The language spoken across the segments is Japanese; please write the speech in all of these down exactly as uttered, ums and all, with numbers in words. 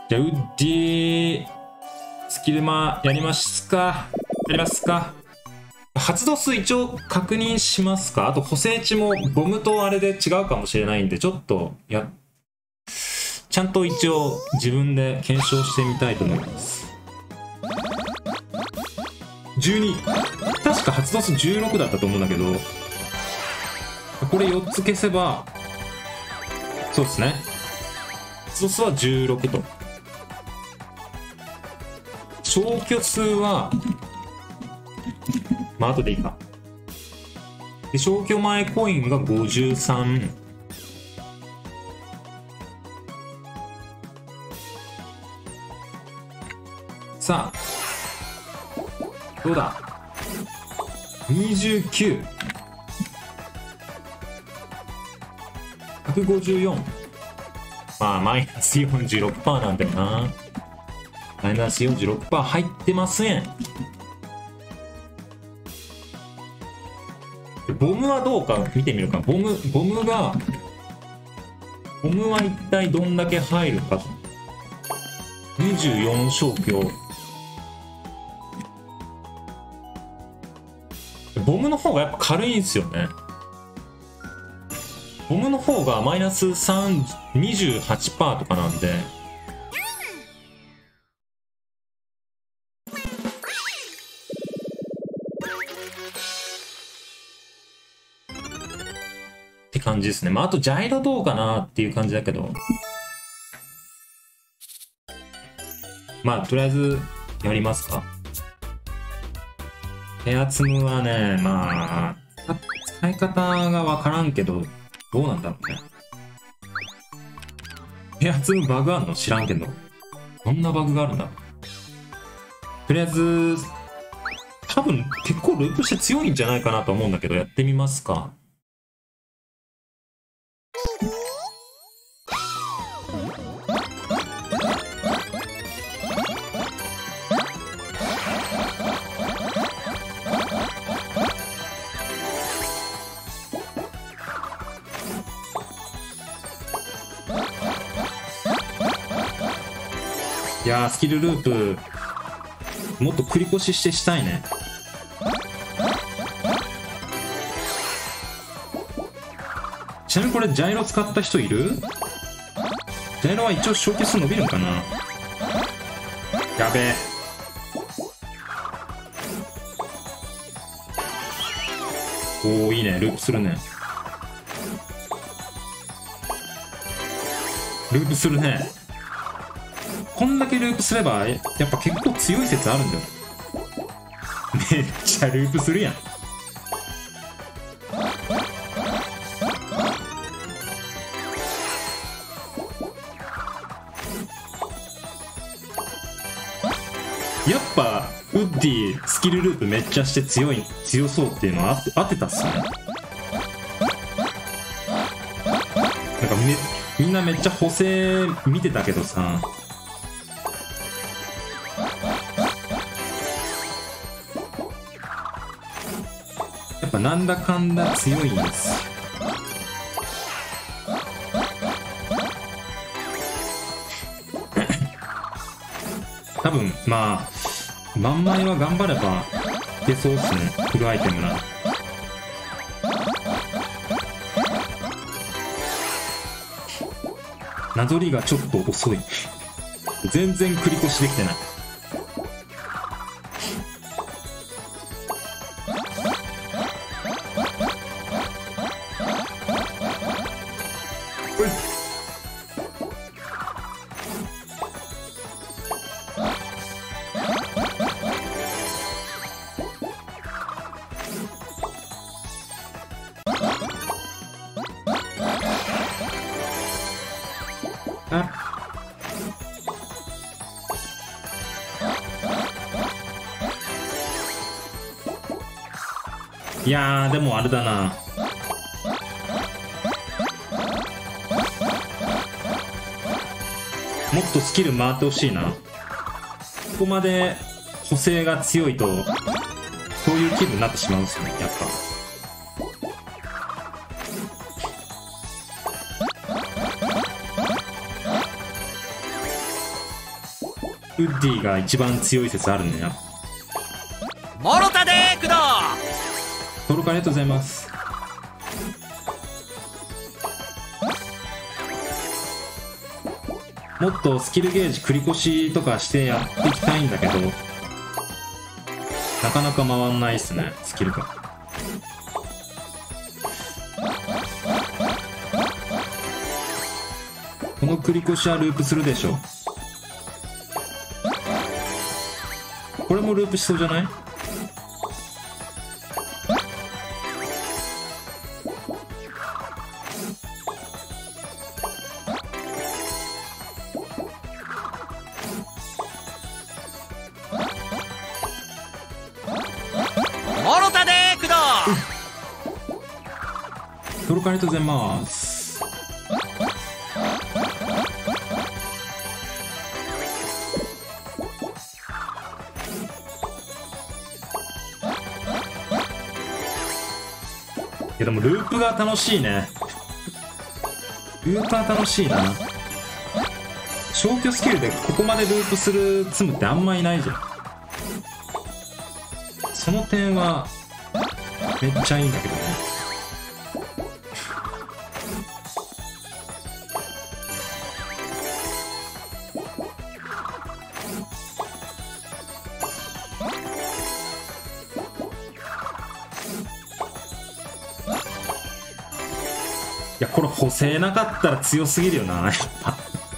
じゃあウッディスキルマやりますかやりますか。発動数一応確認しますか。あと補正値もボムとあれで違うかもしれないんで、ちょっとやちゃんと一応自分で検証してみたいと思います。じゅうに、確か発動数じゅうろくだったと思うんだけど、これよっつ消せばそうですね、発動数はじゅうろくと、消去数はまあ後でいいか。で消去前コインがごじゅうさん、さあどうだ、にじゅうきゅう、ひゃくごじゅうよん、まあマイナス よんじゅうろくパーセント なんだよな。マイナス よんじゅうろくパーセント 入ってません。ボムはどうか見てみるか。ボムボムがボムは一体どんだけ入るか。にじゅうよん消去、ボムの方がやっぱ軽いんですよね。ボムの方がマイナスさん、にじゅうはちパーセント とかなんで、って感じですね。まああとジャイロどうかなっていう感じだけど、まあとりあえずやりますか。ヘアツムはね、まあ使い方がわからんけどどうなんだろうね。ヘアツムバグあんの知らんけど、どんなバグがあるんだろう。とりあえず多分結構ループして強いんじゃないかなと思うんだけど、やってみますか。いやー、スキルループもっと繰り越ししてしたいね。ちなみにこれジャイロ使った人いる？ジャイロは一応消去数伸びるんかな。やべえ、おおいいね、ループするね、ループするね。こんだけループすればやっぱ結構強い説あるんだよ。めっちゃループするやん。やっぱウッディスキルループめっちゃして強い強そうっていうのは合ってたっすね。なんかめみんなめっちゃ補正見てたけどさ、やっぱなんだかんだ強いんです。多分まあ万枚は頑張ればいけそうっすね、フルアイテムなら。なぞりがちょっと遅い。全然繰り越しできてない。いやーでもあれだな、もっとスキル回ってほしいな。ここまで補正が強いとそういう気分になってしまうんですよね、やっぱ。 ウッディが一番強い説あるね。 モロタでーくど登録ありがとうございます。もっとスキルゲージ繰り越しとかしてやっていきたいんだけど、なかなか回んないっすね、スキルが。この繰り越しはループするでしょ。これもループしそうじゃない？ モロタでーくど登録ありがとうございます。いやでもループが楽しいね。ループは楽しいな。消去スキルでここまでループするツムってあんまいないじゃん。その点はめっちゃいいんだけどね。いやこれ補正なかったら強すぎるよなやっぱ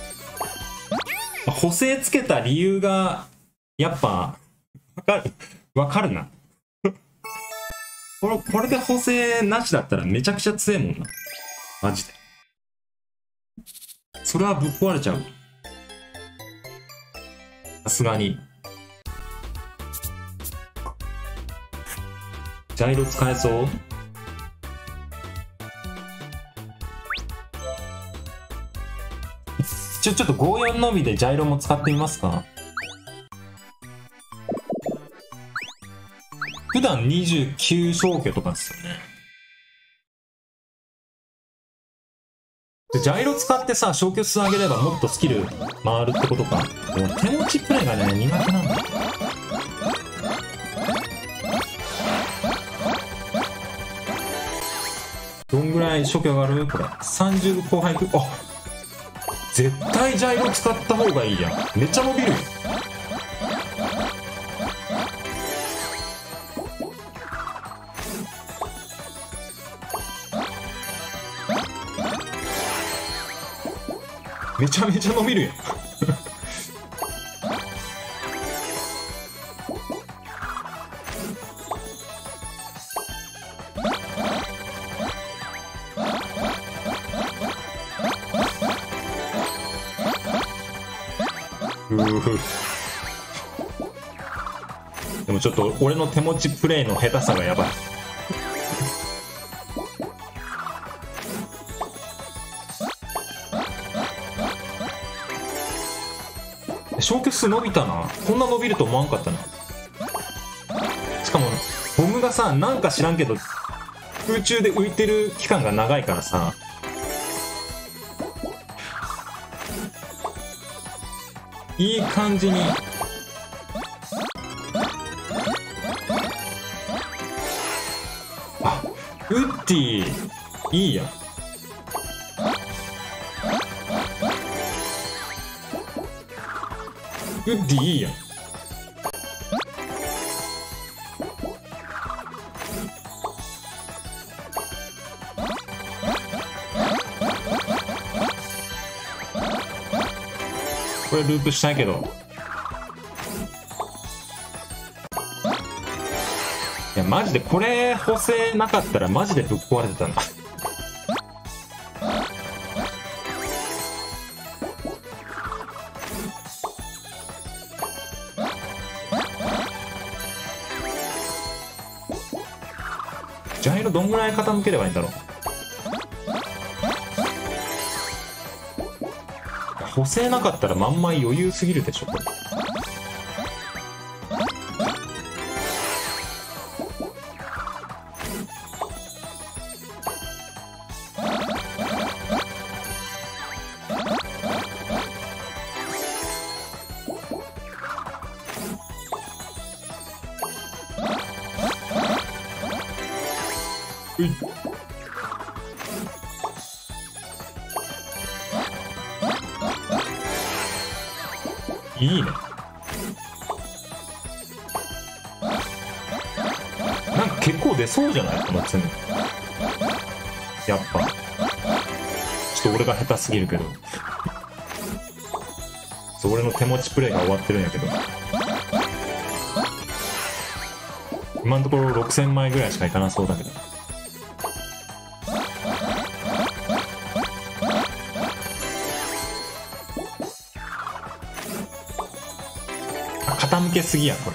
補正つけた理由がやっぱわかるわかるなこれこれで補正なしだったらめちゃくちゃ強いもんなマジで。それはぶっ壊れちゃうさすがに。ジャイロ使えそう？ちょ、ちょっとごよんのみでジャイロも使ってみますか。普段にじゅうきゅう消去とかですよね。でジャイロ使ってさ、消去数上げればもっとスキル回るってことか。もう手持ちプレイがね、苦手なんだ。どんぐらい消去上がるこれ。さんじゅう後半いく。あ、絶対ジャイロ使った方がいいやん。めっちゃ伸びるよ。めちゃめちゃ伸びるやんでもちょっと俺の手持ちプレイの下手さがやばい消去数伸びたな。こんな伸びると思わんかったな。しかもボムがさ、なんか知らんけど空中で浮いてる期間が長いからさ、いい感じにあ、ウッディいいやん。ウッディいいやん。これループしたいけど、いやマジでこれ補正なかったらマジでぶっ壊れてたんだジャイロどんぐらい傾ければいいんだろう。補正なかったらまんま余裕すぎるでしょこれ。 いいね。なんか結構出そうじゃないこのツン。やっぱちょっと俺が下手すぎるけどそう、俺の手持ちプレイが終わってるんやけど、今のところろくせんまいぐらいしかいかなそうだけど。傾けすぎやこれ。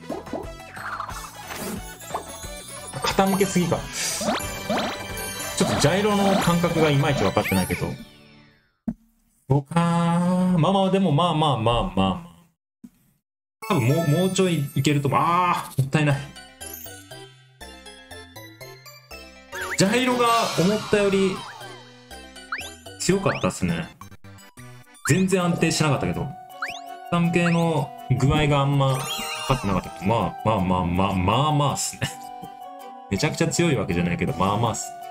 傾けすぎか。ちょっとジャイロの感覚がいまいち分かってないけど、そうかー。まあまあでもまあまあまあまあまあ多分もうもうちょいいけると思う。あーもったいない。ジャイロが思ったより強かったっすね。全然安定しなかったけど、傾けの具合があんま分かってなかったけど、まあまあまあまあまあまあっすね。めちゃくちゃ強いわけじゃないけど、まあまあっす。